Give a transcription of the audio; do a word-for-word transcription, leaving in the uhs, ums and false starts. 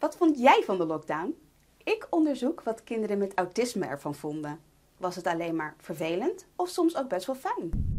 Wat vond jij van de lockdown? Ik onderzoek wat kinderen met autisme ervan vonden. Was het alleen maar vervelend of soms ook best wel fijn?